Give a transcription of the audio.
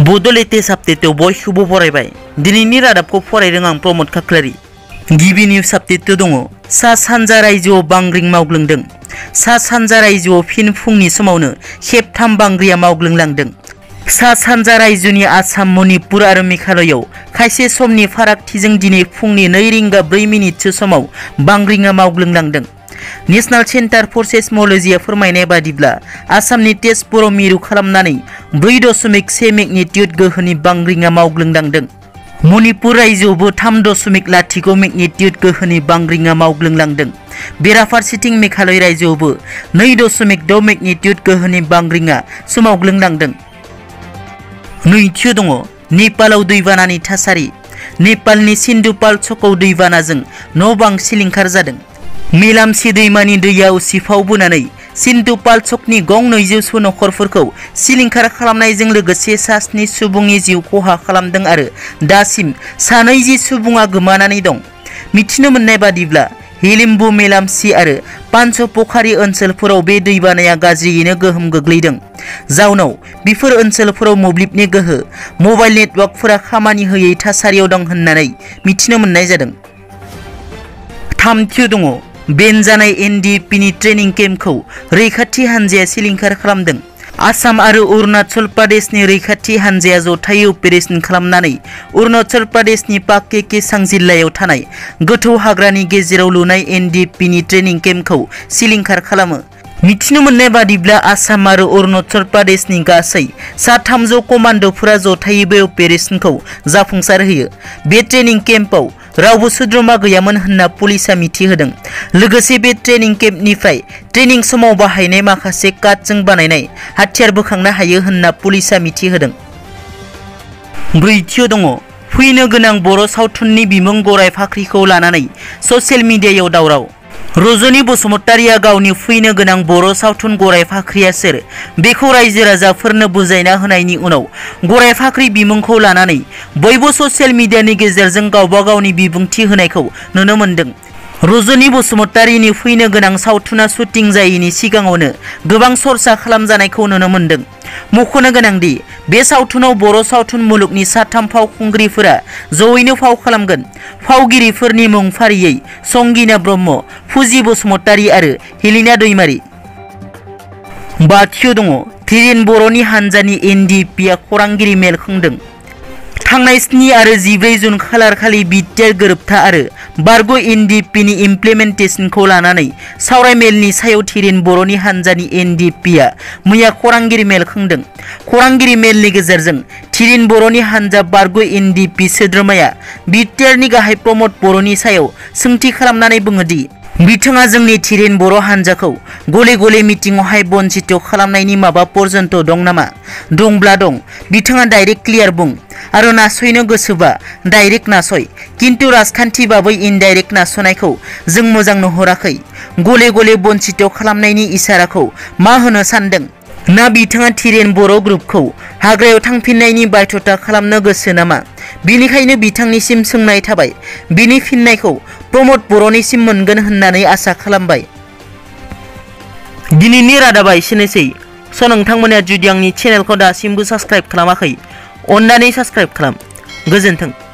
Bodo latest आपडेटआव बयखौबो बरायबाय। दिनैनि रादाबखौ फरायदों आं प्रमद खाख्लारि। गिबि निउज आपडेटआव दङ सा सानजा रायजोआव बांग्रिं मावग्लुंदों। सा सानजा रायजोआव फिन फुंनि समावनो खेबथाम बांग्रिया मावग्लुंलांदों। सा सानजा रायजोनि आसाम, मणिपुर आरो मेघालयआव खायसे समनि फारागथिजों दिनै फुंनि 2 रिंगा 4 मिनिटसो समाव बांग्रिङा मावग्लुंलांदों। नेशनेल सेन्टार फर सेस्मोलजिया फोरमायनाय बादिब्ला आसामनि तेजपुराव मिरु खालामनानै 4.1 मेगनिट्युड गोहोनि बांग्रिङा मावग्लुंलांदों। मणिपुर रायजोआवबो 3.0 मेगनिट्युड गोहोनि बांग्रिङा मावग्लुंलांदों। बेराफारसेथिं मेघालय रायजोआवबो 2.6 मेगनिट्युड गोहोनि बांग्रिङा सोमावग्लुंलांदों। नैथियाव दङ नेपालाव दैबानानि थासारि। नेपालनि सिन्धुपाल चकआव दैबानाजों न' बां सिलिंखार जादों। मेलामसि दैमानि दैया उसिफाव बोनानै सिन्धुपाल चकनि गं 200 नखरफोरखौ सिलिंखार खालामनायजों लोगोसे सा 7 सुबुंनि जिउ खहा खालामदों आरो दासिम सा 20 सुबुङा गोमानानै दं। मिथिनो मोननाय बादिब्ला हिलिम्बु, मेलामसि आरो पान्चपखारि ओनसोलफोराव बे दैबानाया गाज्रियैनो गोहोम गोग्लैदों। जाउनाव बेफोर ओनसोलफोराव मोब्लिबनि गोहो, मबाइल नेटवर्कफोरा खामानि होयै थासारियाव दं होननानै मिथिनो मोननाय जादों। थामथियाव दङ बेन जानाय एनडिएफबिनि ट्रेनिं केम्पखौ रैखाथि हानजाया सिलिंखार खालामदों। आसाम आरो अरुणाचल प्रदेशनि रैखाथि हानजाया जथायै अपारेशन खालामनानै अरुणाचल प्रदेशनि पाके केसां जिल्लायाव थानाय गोथौ हाग्रानि गेजेराव लुनाय एनडिएफबिनि ट्रेनिं केम्पखौ सिलिंखार खालामो। मिथिनो मोननाय बादिब्ला आसाम आरो अरुणाचल प्रदेशनि गासै सा 300 कमान्ड'फोरा जथायै बे अपारेशनखौ जाफुंसार होयो। बे ट्रेनिं केम्पआव रावबो सोद्रोमा गैयामोन होनना पुलिसा मिथिहोदों। लोगोसे बे ट्रेनिं केम्पनिफ्राय ट्रेनिं समाव बाहायनाय माखासे काटजों बानायनाय हाथियार बोखांनो हायो होनना पुलिसा मिथिहोदों। ब्रैथियाव दङ फैनो गोनां बर' सावथुननि बिमुं गराय फाख्रिखौ लानानै ससियेल मिडियायाव दावराव। रजनी बसुमतारिया गावनि फैनो गोनां बर' सावथुन गराय फाख्रिया सोर बेखौ रायजो राजाफोरनो बुजायना होनायनि उनाव गराय फाख्रि बिमुंखौ लानानै बयबो ससियेल मिडियानि गेजेरजों गावबा गावनि बिबुंथि होनायखौ नुनो मोनदों। रजनी बसुमतारिनि फैनो गोनां सावथुना शुटिं जायैनि सिगाङावनो गोबां चर्चा खालामजानायखौ नुनो मोनदों। मख'नो गोनांदि बे सावथुनाव बर' सावथुन मुलुगनि 3 फावखुंग्रिफोरा जयैनो फाव खालामगोन। फावगिरिफोरनि मुं फारियै संगिना ब्रह्म, फुजि बसुमतारि आरो हेलिना दैमारि। बाथियाव दङ धीरेन बर'नि हानजानि एनडिएफबिआ खौरांगिरि मेल खुंदों। थांनाय 7 आरो 14 जुन खालारखालि बिटिआर गोरोबथा आरो बारग' एनडिएफबिनि इमप्लिमेन्टेशनखौ लानानै सावराय मेलनि सायाव धीरेन बर'नि हानजानि एनडिएफबिआ मैया खौरांगिरि मेल खुंदों। खौरांगिरि मेलनि गेजेरजों धीरेन बर'नि हानजा बारग' एनडिएफबि सोद्रोमाया बिटिआरनि गाहाय प्रमद बर'नि सायाव सोंथि खालामनानै बुङोदि बिथाङा जोंनि धीरेन बर' हानजाखौ गले गले मिटिंआवहाय बन्चित खालामनायनि माबा पर्यन्त दं नामा? दंब्ला दं, बिथाङा डाइरेक्ट क्लियार बुं आरो नासयनो गोसोबा डाइरेक्ट नासय, किन्तु राजखान्थि बाबै इनडाइरेक्ट नासयनायखौ जों मोजां नुहुराखै। गले गले बन्चित खालामनायनि इसाराखौ मा होनो सानदों? ना बिथाङा धीरेन बर' ग्रुपखौ हाग्रायाव थांफिननायनि बाध्यता खालामनो गोसो नामा? बिनिखायनो बिथांनिसिम सोंनाय थाबाय। बिनि फिननायखौ प्रमद बर'निसिम मोनगोन होननानै आसा खालामबाय। दिनैनि रादाबा एसेनोसै। नोंथांमोना जुदि आंनि चेनेलखौ दासिमबो साबस्क्राइब खालामाखै, अन्नानै साबस्क्राइब खालाम। गोजोन्थों।